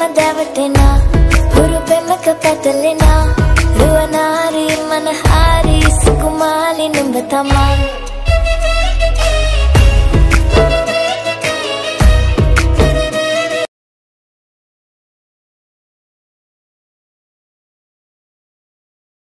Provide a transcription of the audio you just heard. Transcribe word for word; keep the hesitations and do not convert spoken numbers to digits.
දැවටෙනා හුරු පෙමක පැටලෙනා රුවනාරි මනහාරි සුකුමාලි නුඹ තමා